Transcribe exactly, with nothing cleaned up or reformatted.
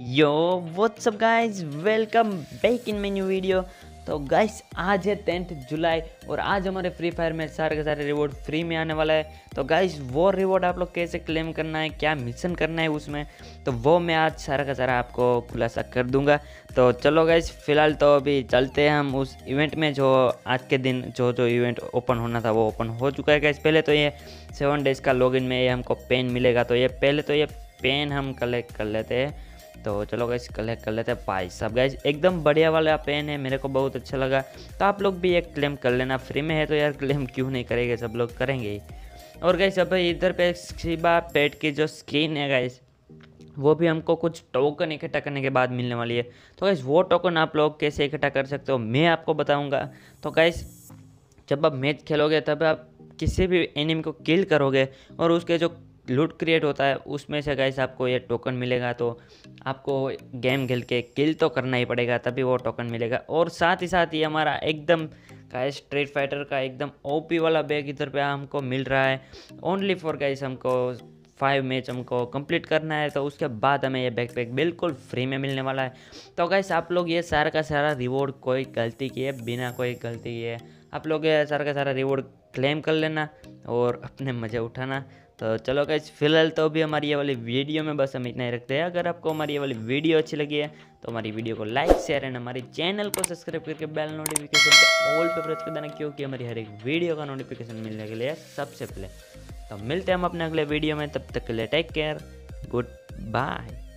Yo what's up guys, welcome back in my new video. तो guys आज है tenth जुलाई और आज हमारे फ्री फायर में सारे के सारे रिवॉर्ड फ्री में आने वाला है। तो गाइस वो रिवॉर्ड आप लोग कैसे क्लेम करना है, क्या मिशन करना है उसमें, तो वो मैं आज सारा का सारा आपको खुलासा कर दूंगा। तो चलो गाइस फिलहाल तो अभी चलते हैं हम उस इवेंट में। जो आज के दिन जो जो इवेंट ओपन होना था वो ओपन हो चुका है गाइस। पहले तो ये सेवन डेज़ का लॉगिन में ये हमको पेन मिलेगा, तो ये पहले तो ये पेन हम कलेक्ट कर लेते हैं। तो चलो गाइस कलेक्ट कर लेते हैं। भाई साहब गाइस एकदम बढ़िया वाला पेन है, मेरे को बहुत अच्छा लगा। तो आप लोग भी एक क्लेम कर लेना, फ्री में है तो यार क्लेम क्यों नहीं करेंगे, सब लोग करेंगे ही। और गाइस अब इधर पे शिबा पेट की जो स्किन है गाइस, वो भी हमको कुछ टोकन इकट्ठा करने के बाद मिलने वाली है। तो गाइस वो टोकन आप लोग कैसे इकट्ठा कर सकते हो मैं आपको बताऊँगा। तो गाइस जब आप मैच खेलोगे तब आप किसी भी एनिमी को किल करोगे और उसके जो लूट क्रिएट होता है उसमें से गाइस आपको ये टोकन मिलेगा। तो आपको गेम खेल के किल तो करना ही पड़ेगा तभी वो टोकन मिलेगा। और साथ ही साथ ये हमारा एकदम गाइस स्ट्रीट फाइटर का एकदम ओपी वाला बैग इधर पे हमको मिल रहा है ओनली फॉर गाइस। हमको फाइव मैच हमको कंप्लीट करना है, तो उसके बाद हमें ये बैकपैक बिल्कुल फ्री में मिलने वाला है। तो गाइस आप लोग ये सारा का सारा रिवॉर्ड कोई गलती किए बिना कोई गलती किए आप लोग ये सारा का सारा रिवॉर्ड क्लेम कर लेना और अपने मज़े उठाना। तो चलो गाइस फिलहाल तो अभी हमारी ये वाली वीडियो में बस हम इतना ही रखते हैं। अगर आपको हमारी ये वाली वीडियो अच्छी लगी है तो हमारी वीडियो को लाइक शेयर एंड हमारे चैनल को सब्सक्राइब करके बेल नोटिफिकेशन पे ऑल पे प्रेस कर देना, क्योंकि हमारी हर एक वीडियो का नोटिफिकेशन मिलने के लिए सबसे पहले। तो मिलते हैं हम अपने अगले वीडियो में, तब तक के लिए टेक केयर, गुड बाय।